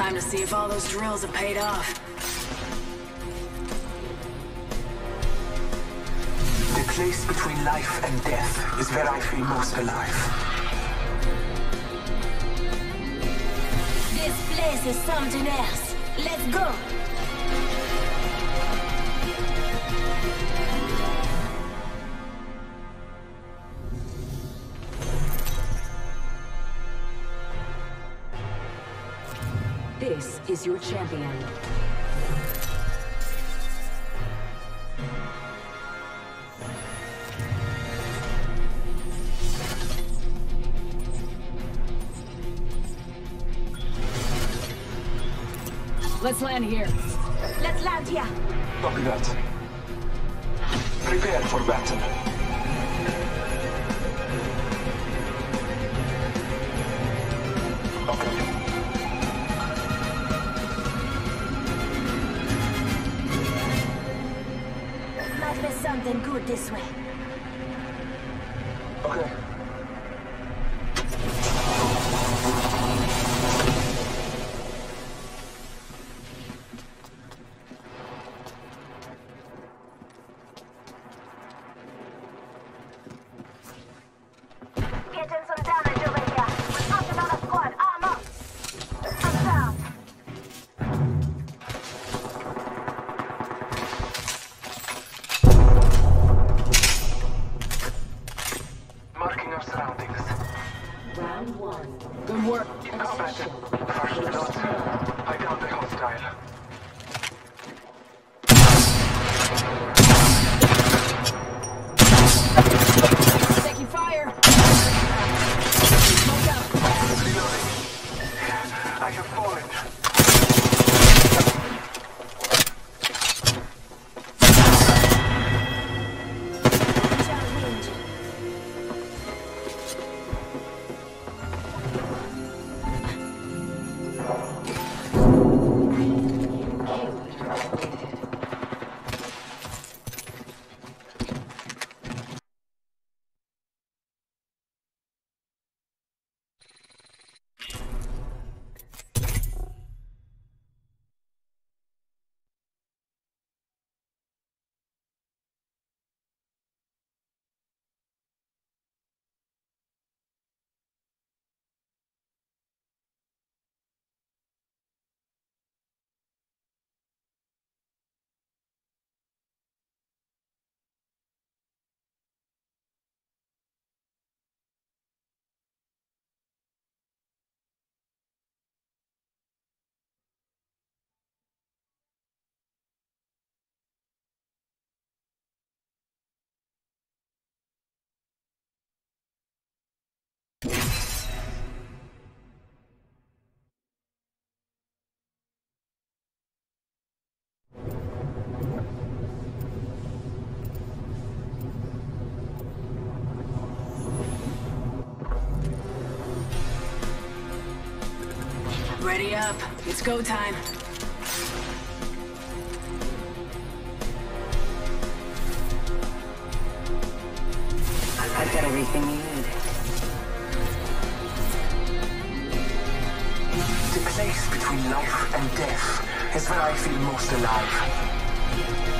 Time to see if all those drills have paid off. The place between life and death is where I feel most alive. This place is something else. Let's go. This is your champion. Let's land here. Let's land here. Copy that. Prepare for battle. Okay. Might be something good this way. Okay. Getting some damage over here. We're talking on a squad. Armor. I'm down. Marking our surroundings. Round one. Good work. In combat. First blood. I downed the hostile. Taking fire. Smoke out. Reloading. I have fallen. Challenge. Ready up. It's go time. I've got everything you need. The place between life and death is where I feel most alive.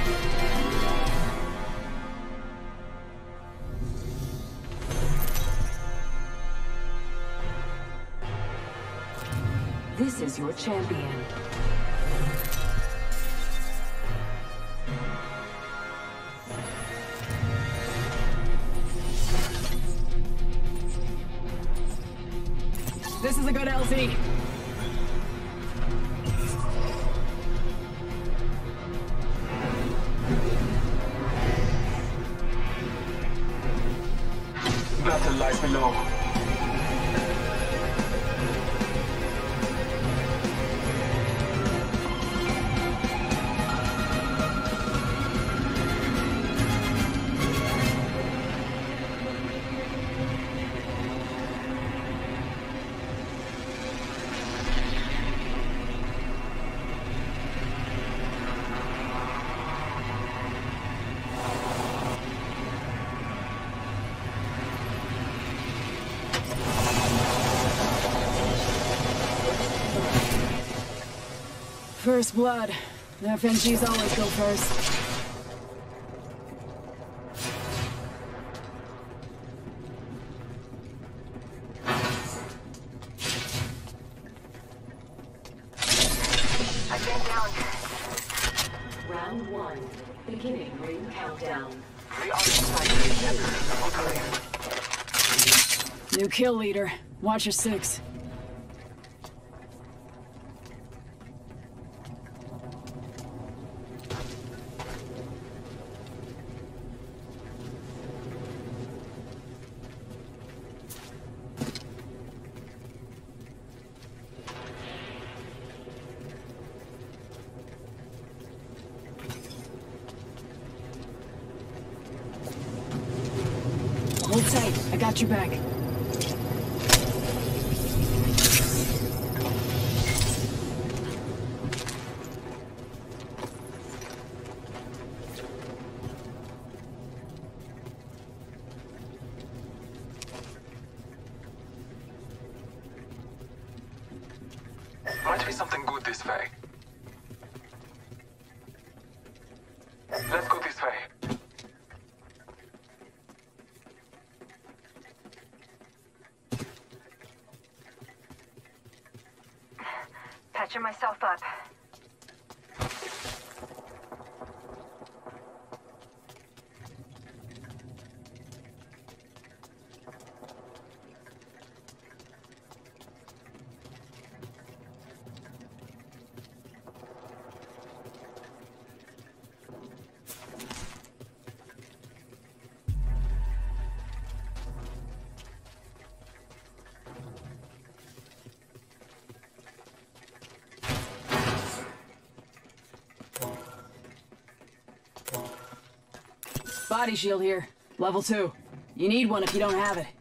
This is your champion. This is a good LZ. Battle lies below. First blood. The FNGs always go first. Again down. Round 1. Beginning ring countdown. The other side of the New kill leader. Watch your 6. Hold tight. I got your back. Might be something good this way. Let's go this way. Patching myself up. Body shield here. Level 2. You need one if you don't have it.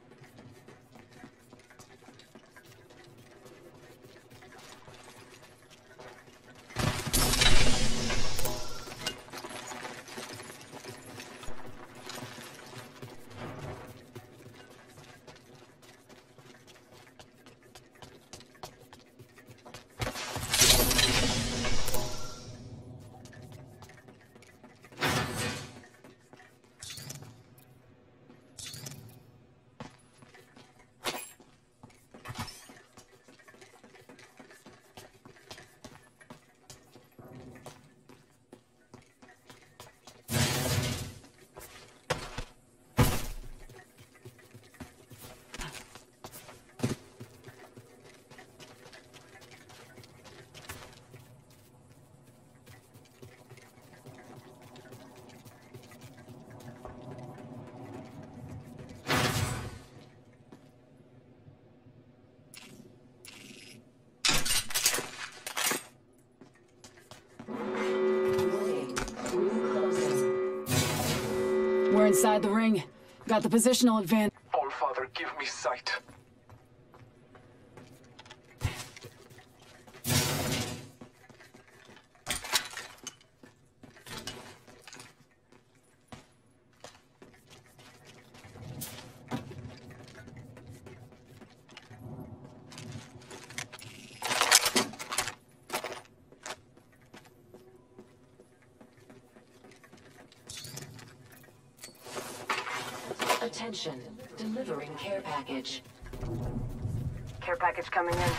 We're inside the ring. Got the positional advantage. All Father, give me sight. Attention. Delivering care package. Care package coming in.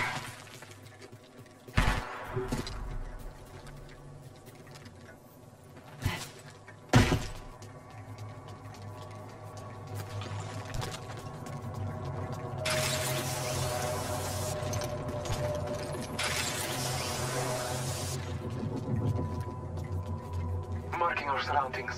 Marking our surroundings.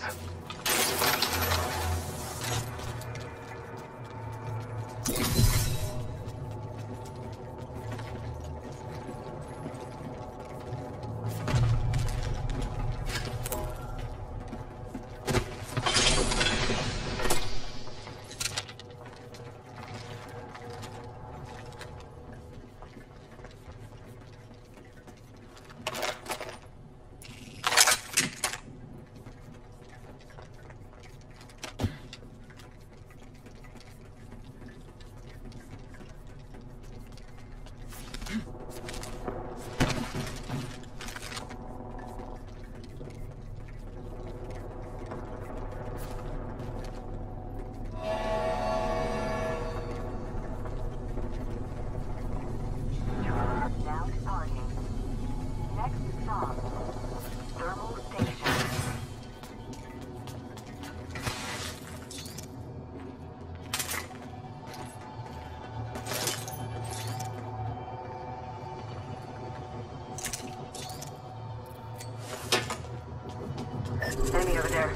over there.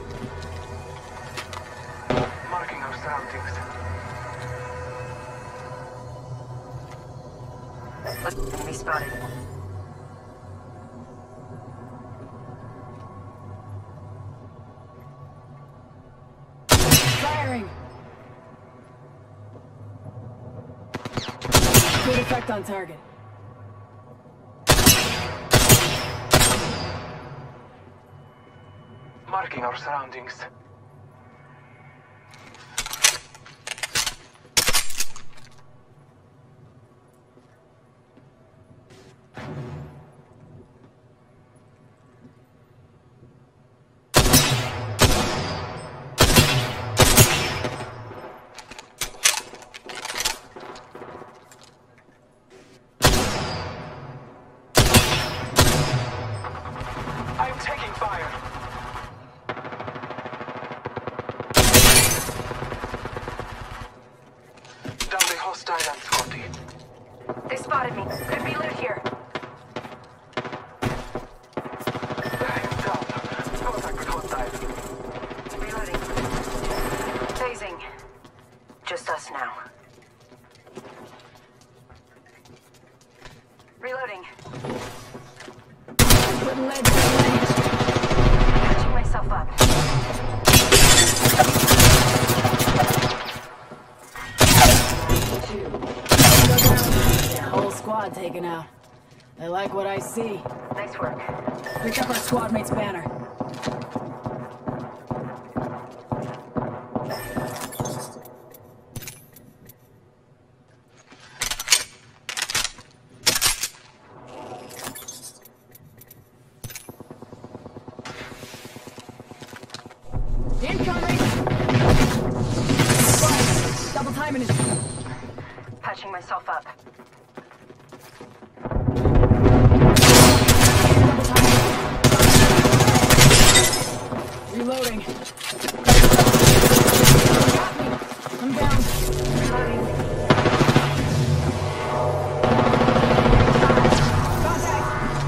Marking our surroundings. Enemy spotted. Firing! Good effect on target. Marking our surroundings. I'm taking fire. Down the hostile M40. They spotted me. Could be loot here. I'm down. Contact with hostile. Reloading. Phasing. Just us now. Reloading. Putting lead down range. Patching myself up. Whole squad taken out. I like what I see. Nice work. Pick up our squad mate's banner. Incoming! Fire. Double timing it. Patching myself up. Reloading. Got me. I'm down. Reloading. Contact.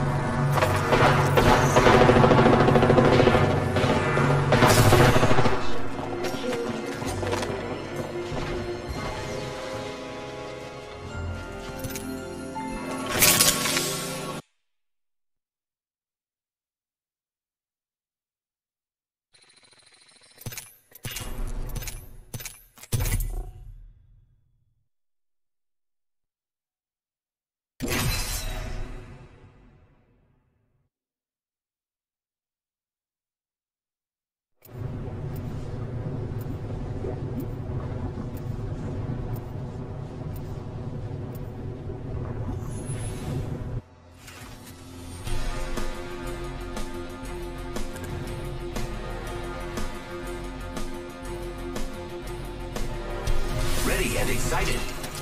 Ready and excited.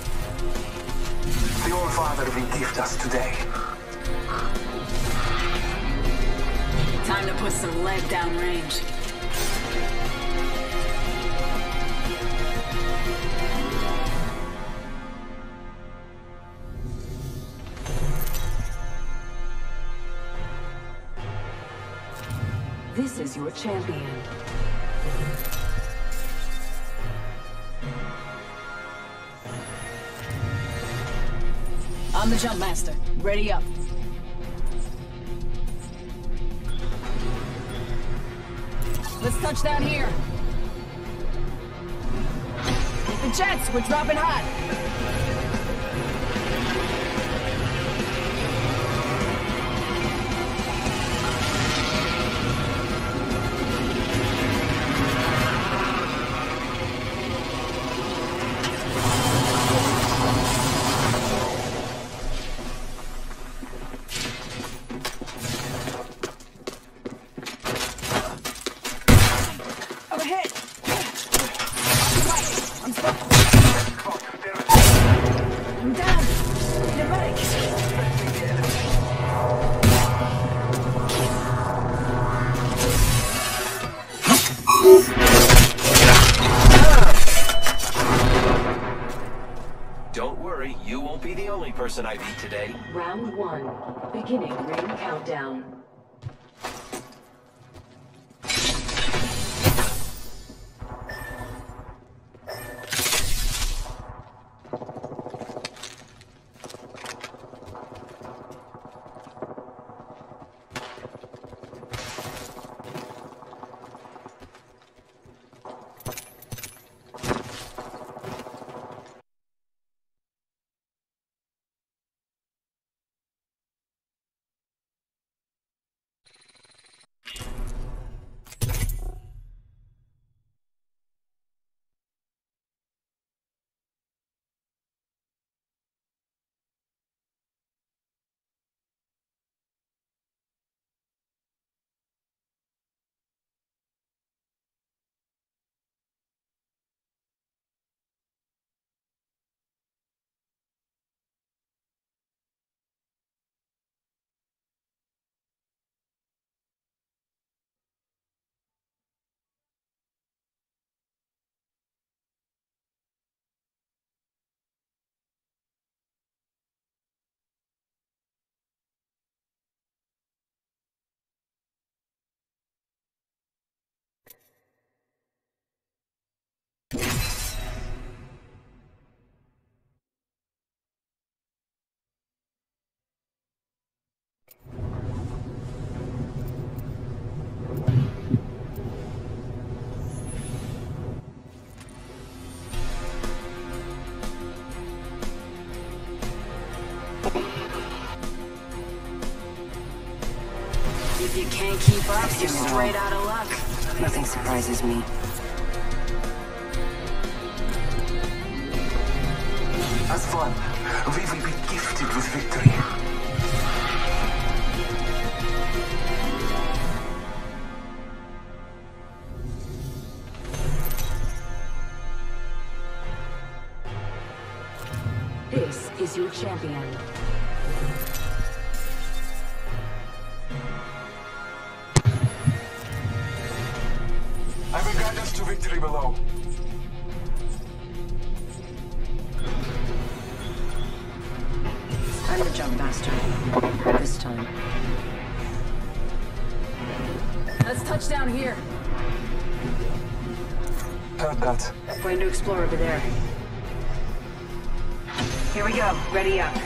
The All-Father will gift us today. Time to put some lead down range. This is your champion. I'm the jump master. Ready up. Let's touch down here. The jets, we're dropping hot. Overhead. I'm stuck. I'm down. Need a medic. Don't worry, you won't be the only person I beat today. Round 1. Beginning ring countdown. you can't keep up, you're straight out of luck. Nothing surprises me. As one, we will be gifted with victory. This is your champion. I will guide us to victory below. I'm the jump master. This time. Let's touch down here. Heard that. Going to explore over there. Here we go. Ready up.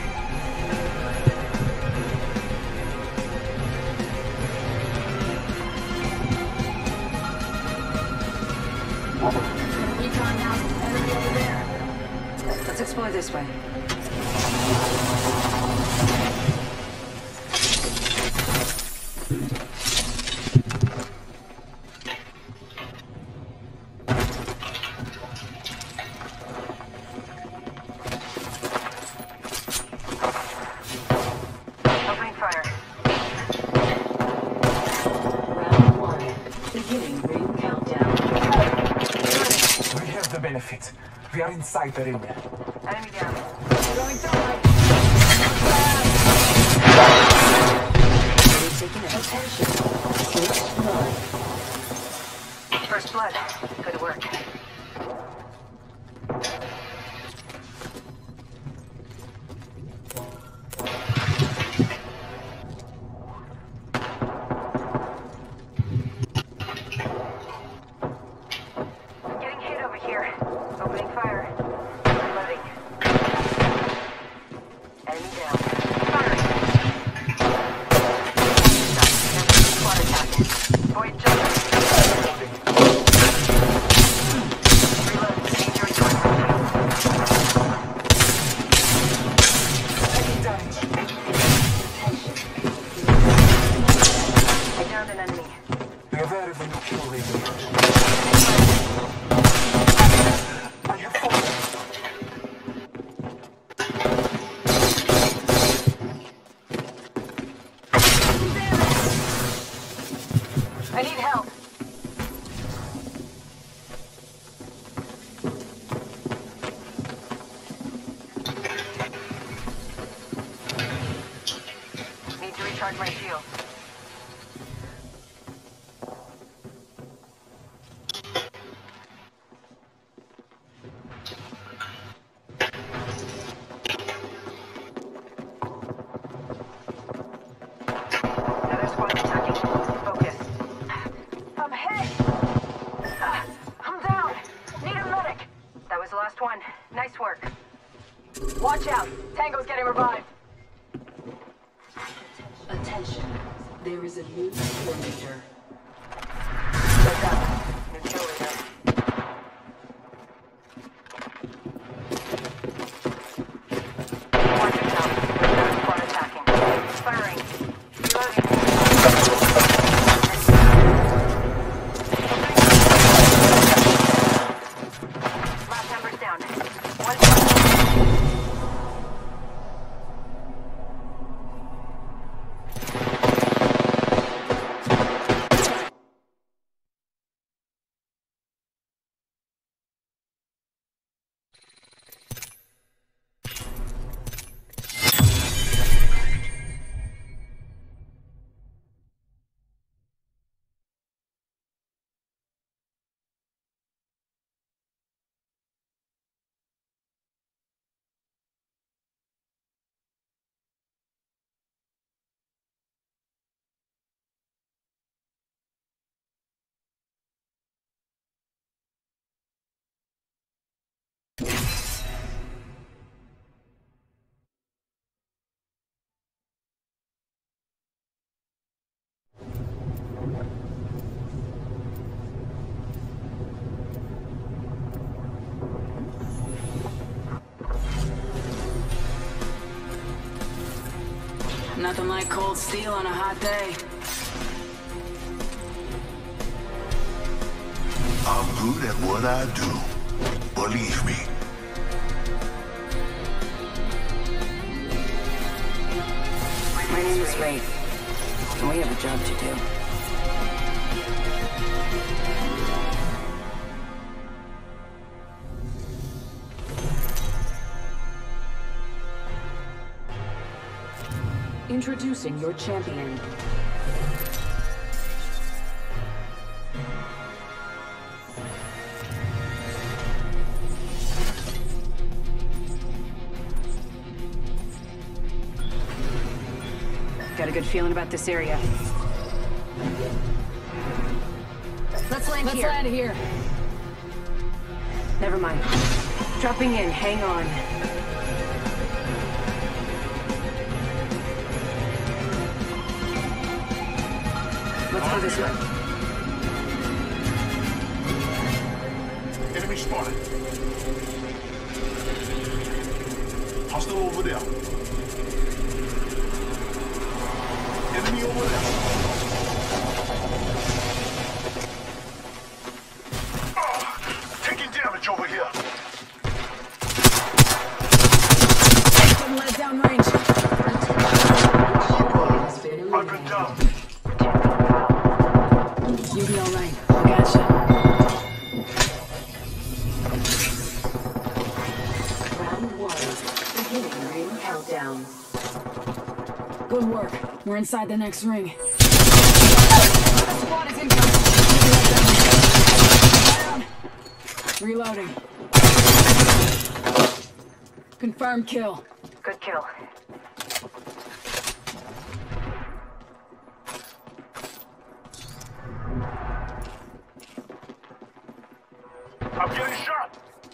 Recon now, enemy over there. Let's explore this way. Opening fire. Round 1. Beginning ring countdown. We have the benefit. We are inside the ring. Enemy down. Going thermite. Attention. First blood. First blood. Good work. Getting hit over here. Opening fire. Reloading. Enemy down. Firing. Squad attacking. Void jump. Reload. Injury Taking damage. I downed an enemy. Be aware of the new kill leader. I have fallen. I need help. Need to recharge my shield. Another squad attacking. Focus. I'm hit! I'm down! Need a medic! That was the last one. Nice work. Watch out! Tango's getting revived. Attention. There is a new kill leader. What's up? New kill leader. Watch yourself. Another squad attacking. Firing. Reloading. Last number's down. One Nothing like cold steel on a hot day. I'm good at what I do. Believe me. My name is Wraith, and we have a job to do. Introducing your champion. Got a good feeling about this area. Let's land here. Never mind. Dropping in, hang on. Let's go this way. Enemy spotted. Hostile over there. Enemy over there. Taking damage over here. Didn't let down range. I've been down. You'll be alright. I gotcha. Round 1. Beginning ring countdown. Good work. We're inside the next ring. Squad is incoming. Down. Reloading. Confirmed kill. Good kill. I'm getting shot.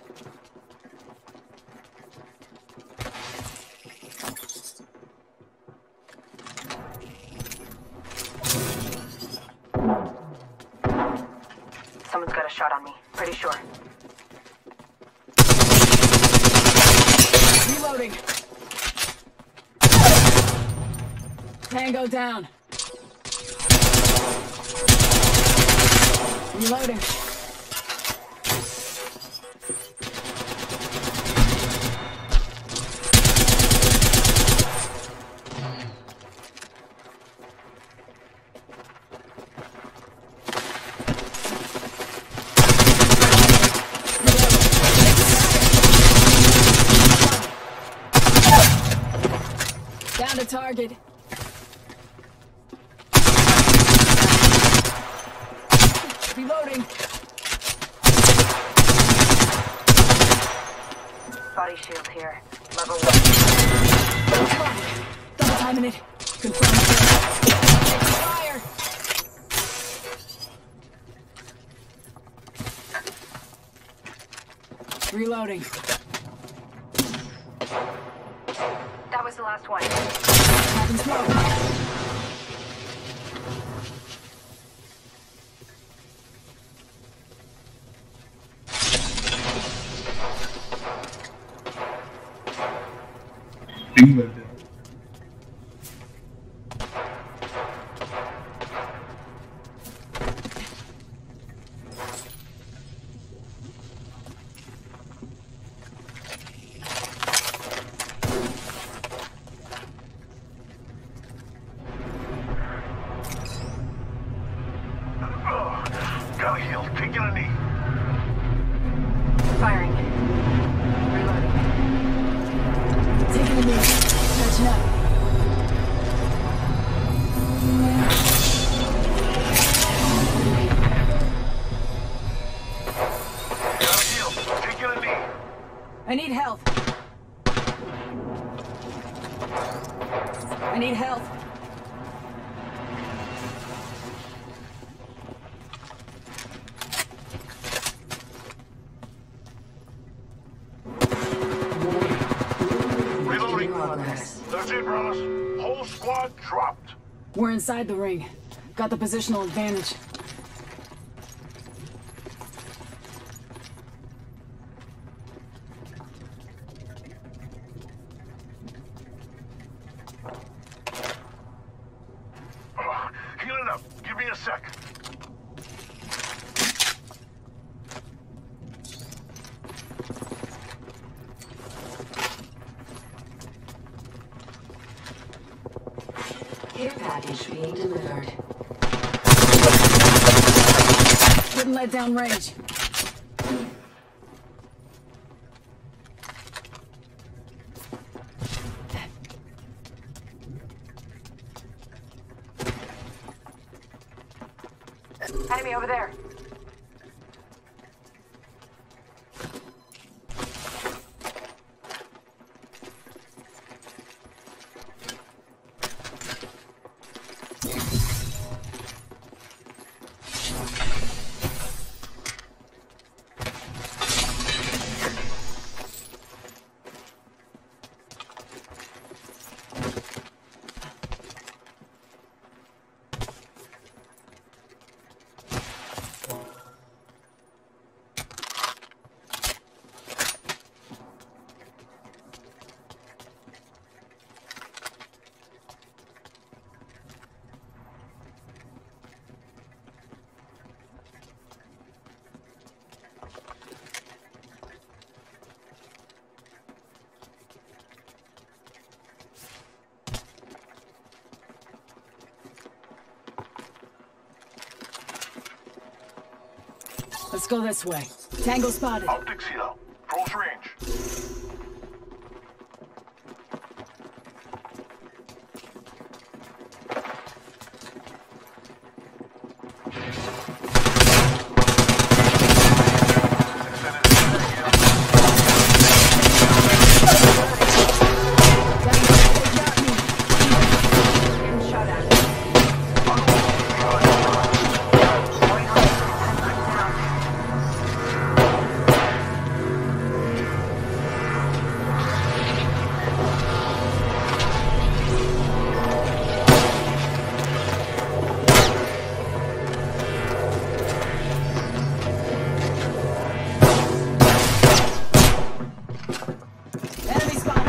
Someone's got a shot on me. Pretty sure. Reloading. Tango down. Reloading. Down to target. Reloading. Body shield here. Level 1. Double timing it. Confirmed kill. Fire. Reloading. That was the last one. Having smoke. Gotta heal. Taking a knee. Firing. Reloading. Taking a knee. Catching up. Gotta heal. Taking a knee. I need health. I need health. Reloading. Progress. That's it, brothers. Whole squad dropped. We're inside the ring. Got the positional advantage. Healing up. Give me a sec. package being delivered. Couldn't let down range. Enemy over there. Let's go this way. Tango spotted. Optics here. Close range. Getting shot at. Enemy spotted.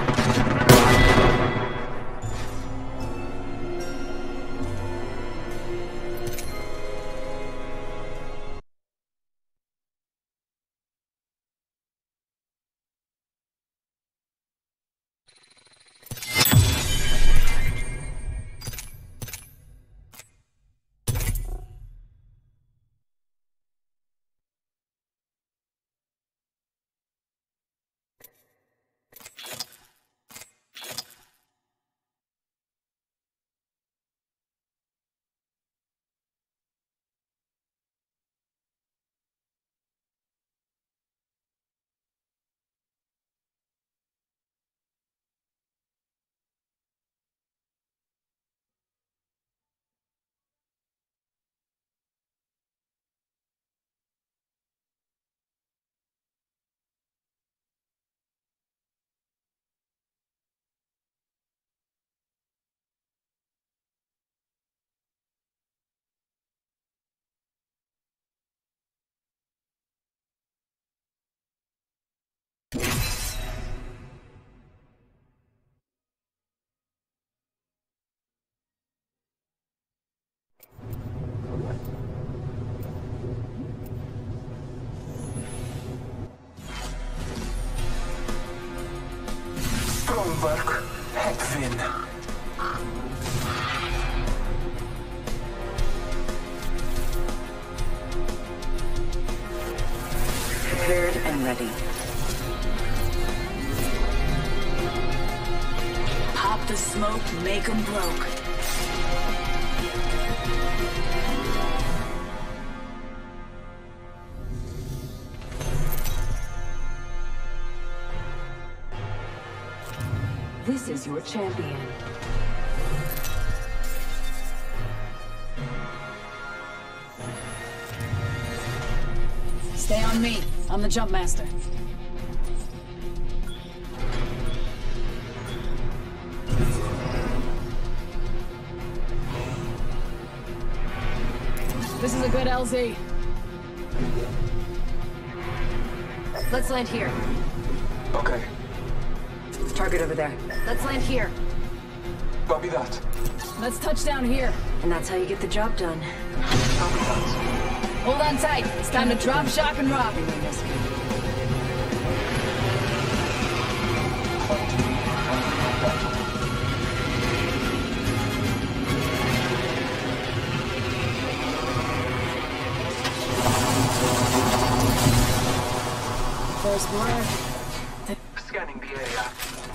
Strong work. Hedvin. Prepared and ready. Pop the smoke, make 'em broke. This is your champion. Stay on me. I'm the jump master. This is a good LZ. Let's land here. Okay. Target over there. Let's land here. Copy that. Let's touch down here. And that's how you get the job done. Copy that. Hold on tight. It's time to drop, shock, and rock. First blood. Scanning the area.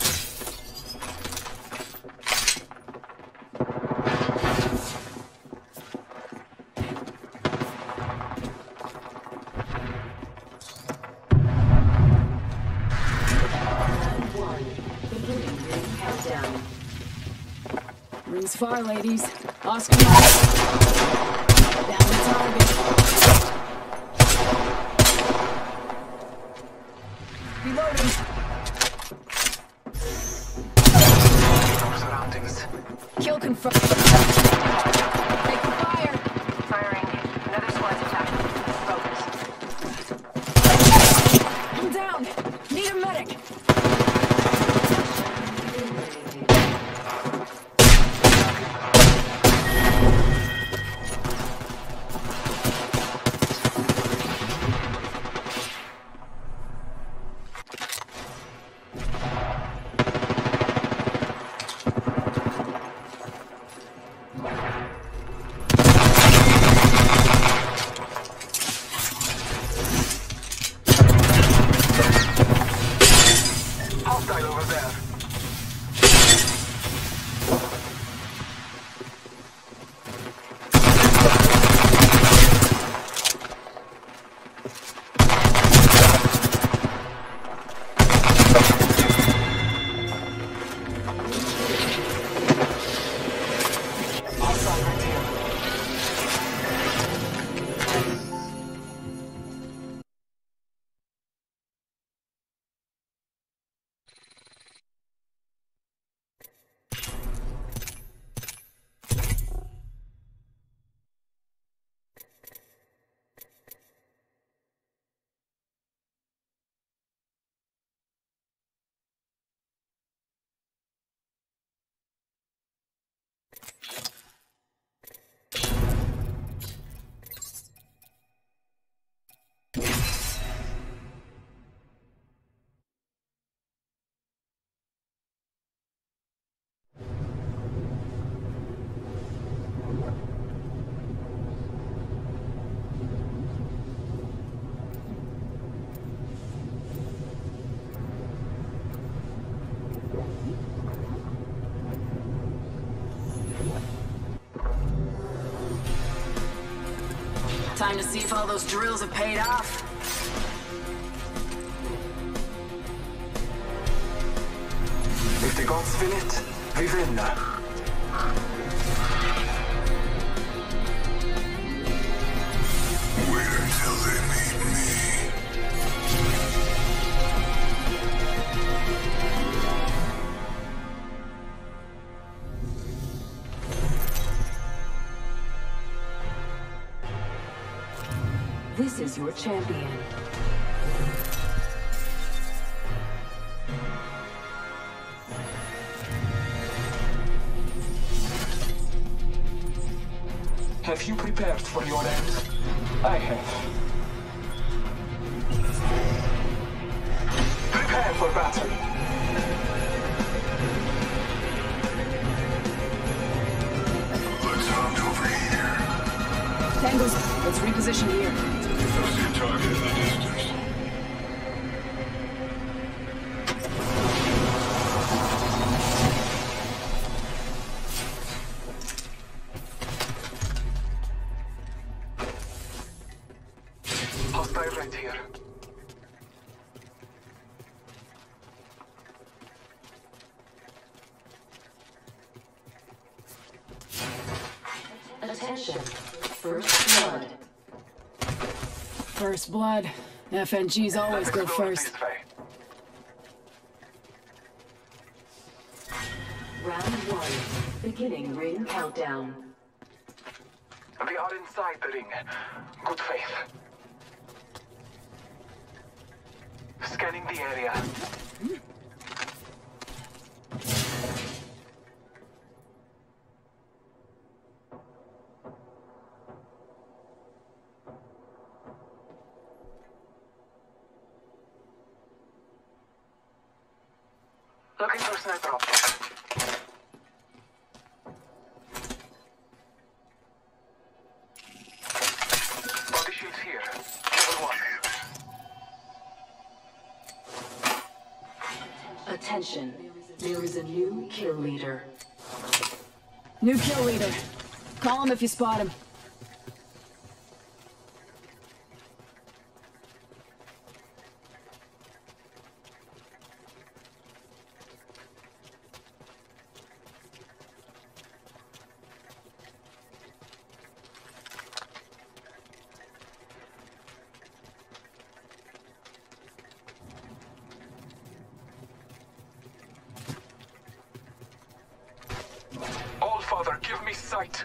Rings far, ladies. Oscar Mike. Down the target. Reloading. Surroundings. Kill confirmed. Taking fire. Firing. Another squad's attacking. Focus. I'm down. Need a medic. Hostile over there. Hostile right here. Time to see if all those drills have paid off. If the gods will it, we win. Wait until they meet me. This is your champion. Have you prepared for your end? I have. Prepare for battle. Let's hunt over here. Tangles, let's reposition here. I see a target in the distance. Hostile right here. Attention. First blood. First blood. FNGs always Let's go explore first. this way. Round 1. Beginning ring countdown. We are inside the ring. Good faith. Scanning the area. Looking for sniper optics. Body shields here. Level 1. Attention, there is a new kill leader. New kill leader. Call him if you spot him. Allfather, give me sight.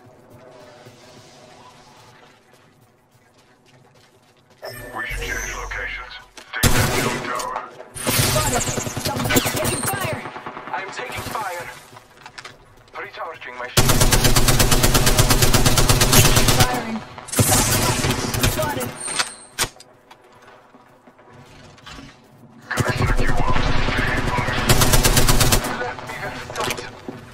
We should change locations. Take that jump tower. Spotted! Someone's taking fire! I'm taking fire. Recharging my shield. Firing. Spotted! Gonna set you up. Taking fire. Left me their sight.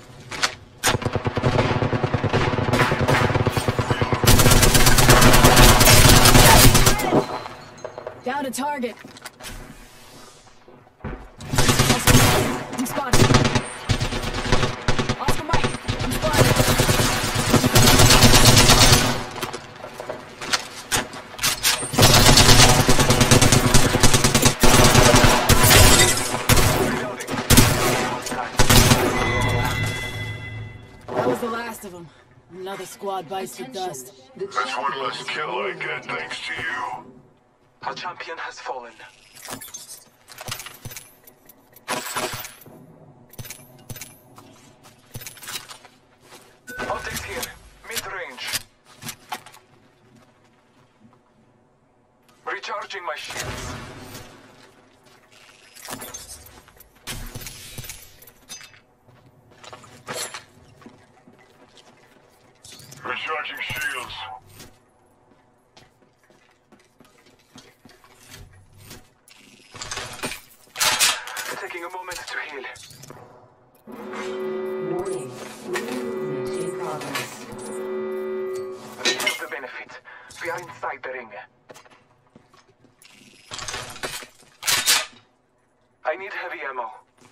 Down to target. Oscar Mike, I'm spotted. Oscar Mike, I'm spotted. That was the last of them. Another squad bites the dust. That's one less kill I get thanks to you. Our champion has fallen. Optics here, mid-range. Recharging my shields. Recharging shields. Taking a moment to heal. Warning, movement in progress. We have the benefit. We are inside the ring. I need heavy ammo.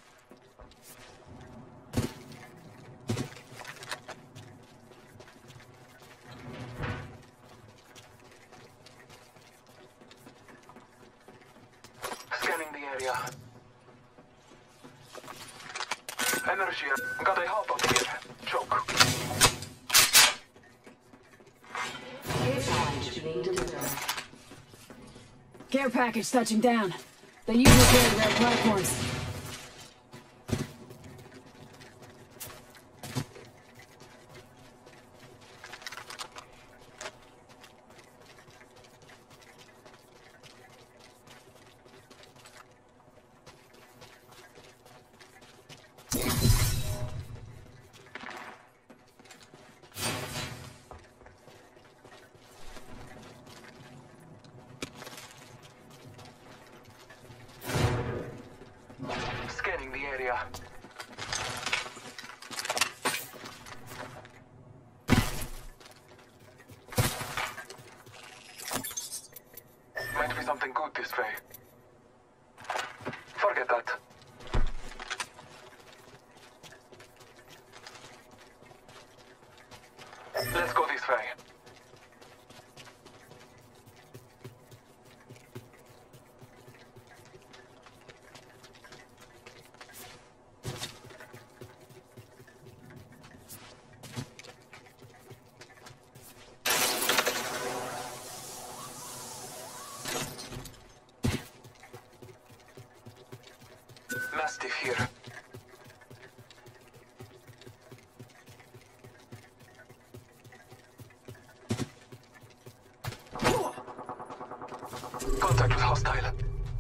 Scanning the area. Energy. Got a hop up here. Choke. Care package being delivered. Care package touching down. They usually carry red platforms. Scanning the area. Might be something good this way. Forget that. Let's go this way. Mastiff here. Contact with hostile.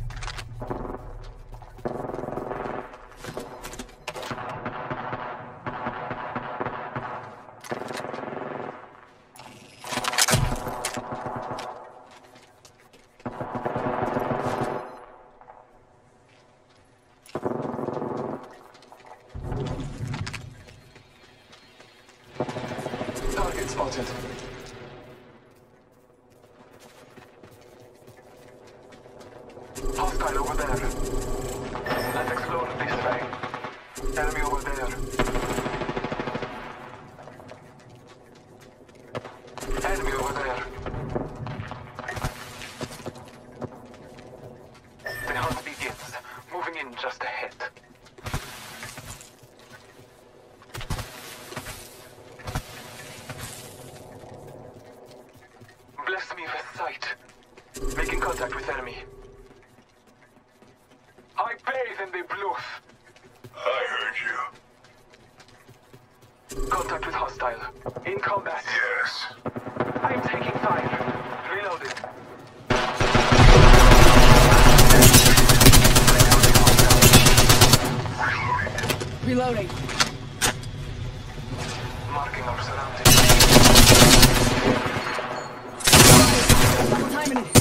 Target spotted. Hostile over there. Let's explore this way. just ahead. Bless me with sight. Making contact with enemy. I bathe in the bluff. I heard you. Contact with hostile. In combat. Yes. I am taking fire. Reloading. Reloading. Marking our surroundings. Double timing it.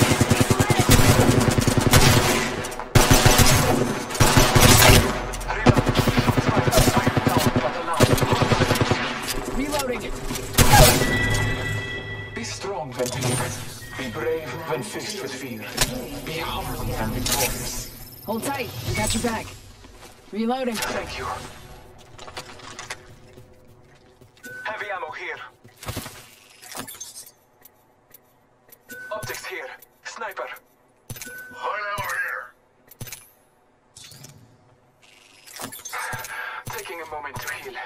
Reloading. Be strong when weak. Be brave when faced with fear. Be humble when victorious. Hold tight. I got your back. Reloading. Thank you. Heavy ammo here. Optics here. Sniper. Light ammo here. Taking a moment to heal.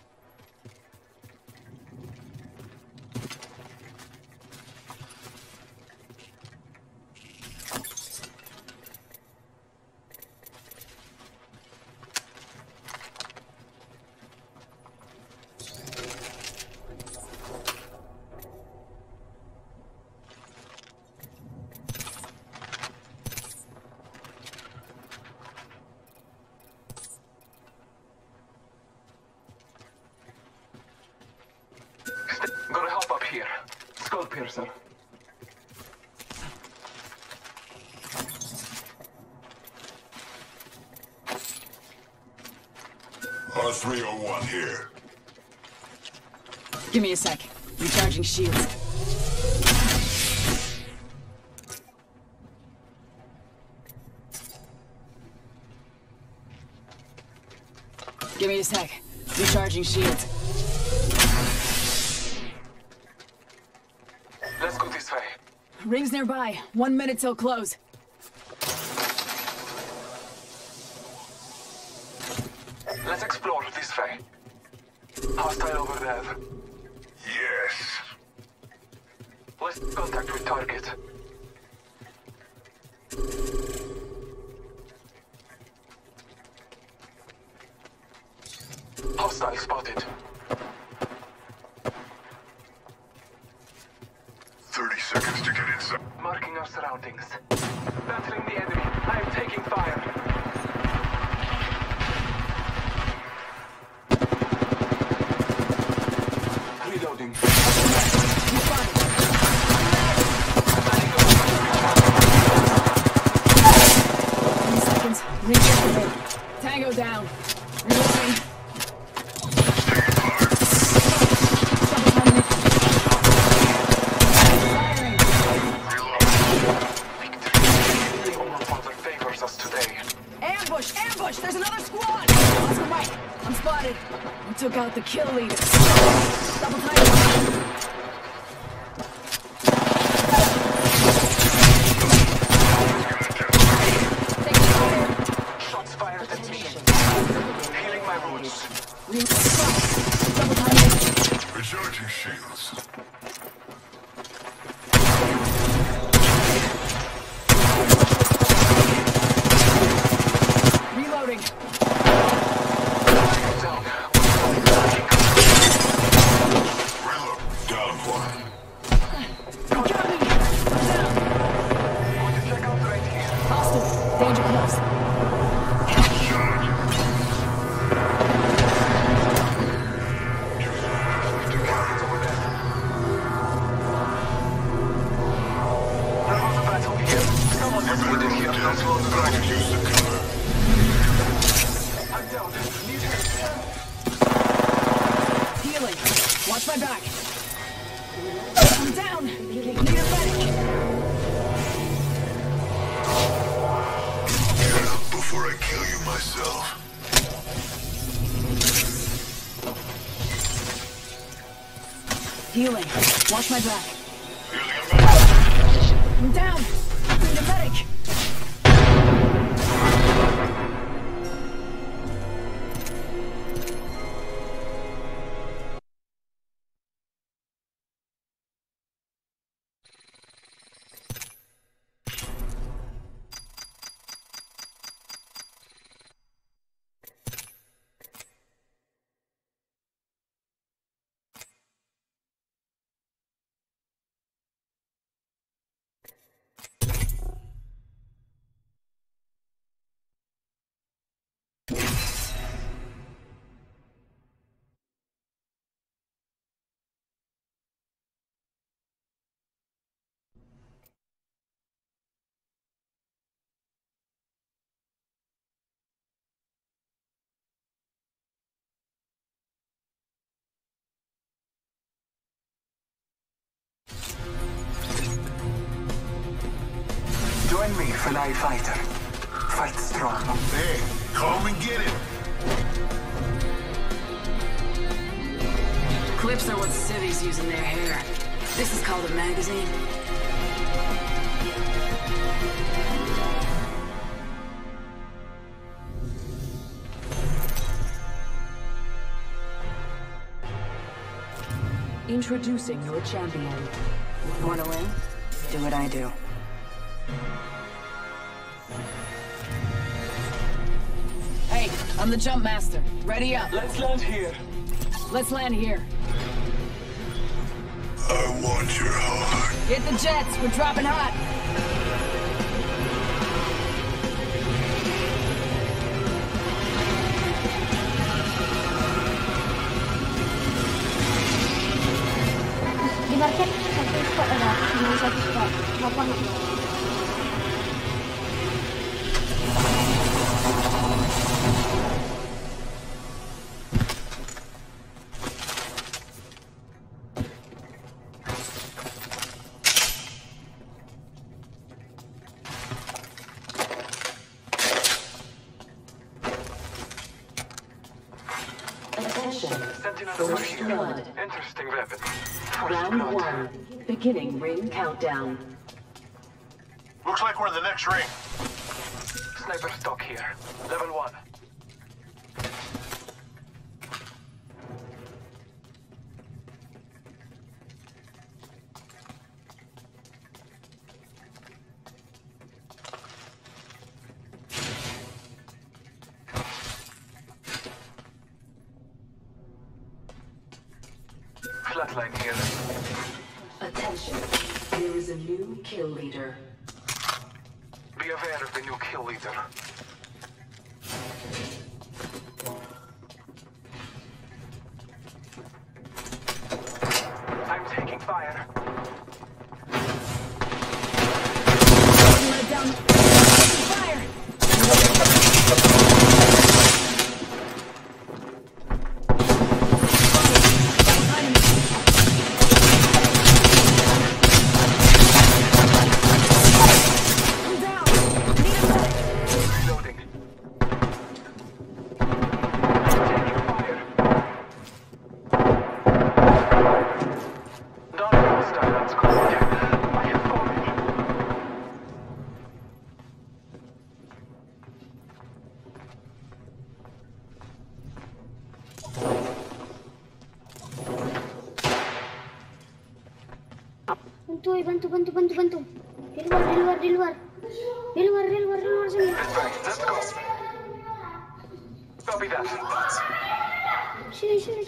Gonna hop up here. Skull piercer. R301 here. Give me a sec. Recharging shields. Give me a sec. Recharging shields. Let's go this way. Rings nearby. 1 minute till close. Let's explore this way. Hostile over there. Yes. Let's contact with target. Hostile spotted. 30 seconds to get inside. Marking our surroundings. Battling the enemy. I am taking fire. Reloading. 10 seconds. Reloading. Tango down. Reloading. Ambush! There's another squad! Oscar Mike, I'm spotted. We took out the kill leader. Double time. Take fire. Shots fired at me. Healing my wounds. Double time. Recharging shields. Reloading. Down. Reload. Down one. Got me. Down. Going to check out right here. Hostile. Danger close. There was a battle here. Someone was wounded here. Let's load the ground. Use the cover. I'm down. Need help. Healing. Watch my back. I'm down. Need a medic. Get up before I kill you myself. Healing. Watch my back. Using a medic. I'm down. Need a medic. Join me, Felai Fighter. Fight strong. Hey, come and get it. Clips are what civvies use in their hair. This is called a magazine. Introducing your champion. Want to win? Do what I do. Hey, I'm the jump master. Ready up. Let's land here. Let's land here. I want your heart. Hit the jets. We're dropping hot. Di market satu spot ada, cuma satu spot. Apa nak? Sentinel over here. Interesting weapon. Round 1. Beginning ring countdown. Looks like we're in the next ring. Sniper stock here. Level 1. Flatline here. Attention. There is a new kill leader. Be aware of the new kill leader. I'm taking fire. Let down. Fire. Reloading. Taking fire. Don't start that squad. I have fallen. Bantu. Di luar sini. Let's go. Copy that. Sini.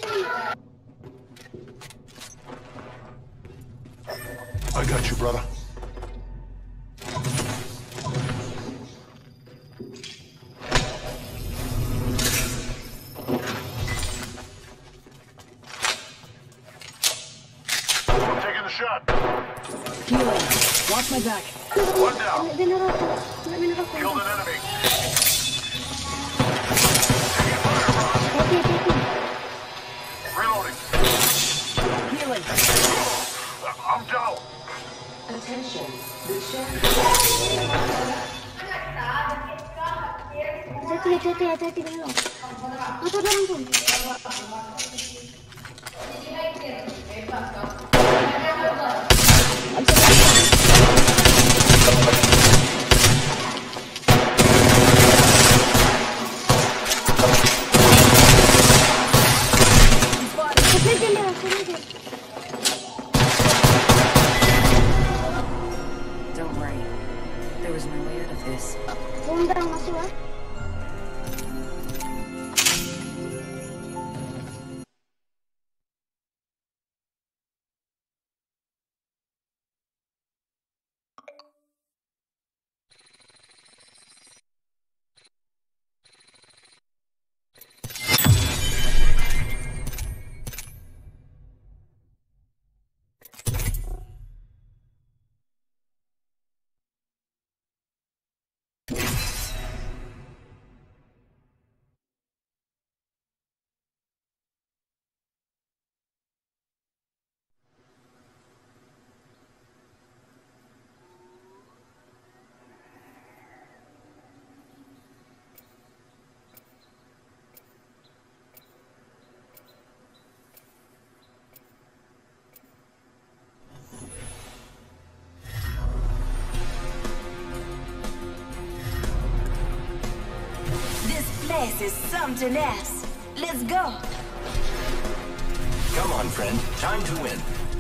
I got you, brother. I'm taking the shot. Healing. Watch my back. One down. Nak bina rokok. Killed an enemy. Okey. Reloading. Healing. I'm down. Attention. The champion. Hati-hati dulu. Atau orang pun. Don't worry. There was no way out of this. Undang masuk ah. Finesse is something else. Let's go. Come on, friend. Time to win.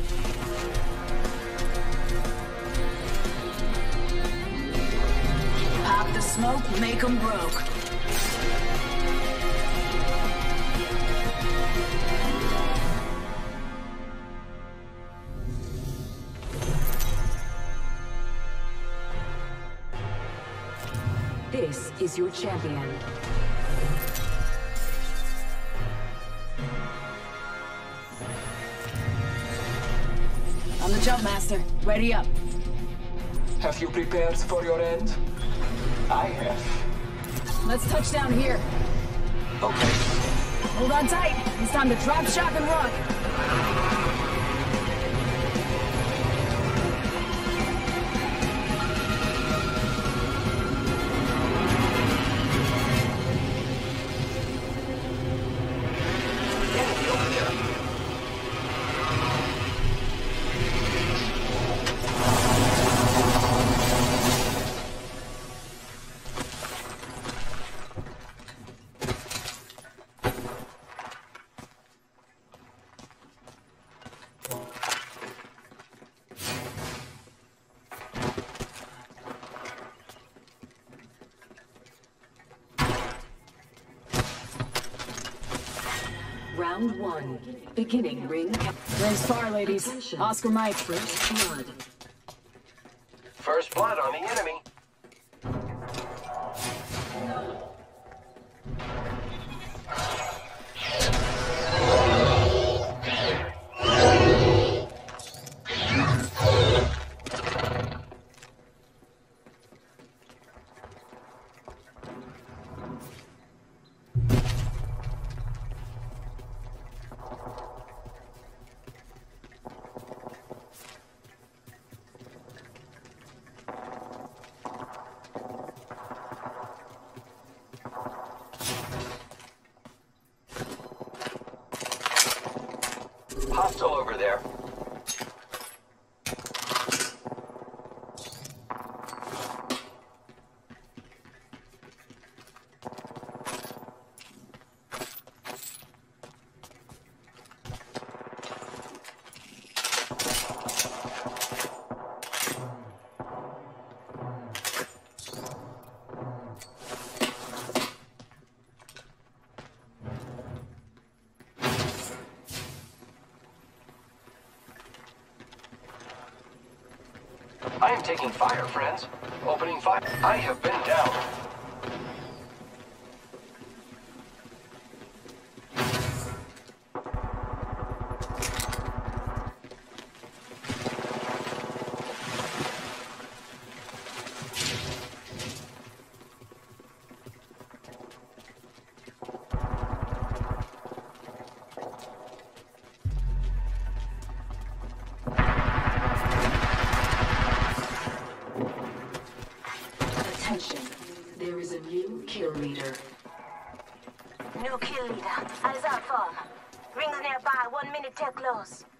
Pop the smoke, make 'em broke. This is your champion. I'm the jump master. Ready up. Have you prepared for your end? I have. Let's touch down here. Okay. Hold on tight. It's time to drop, shock, and run. Enemy over there. Round 1. Beginning ring. Rings far, ladies. Attention. Oscar Mike. First blood. First blood on the enemy. Hostile over there. I am taking fire, friends. Opening fire. I have been down. Attention. There is a new kill leader. New kill leader. Eyes out, farm. Rings nearby. 1 minute till close.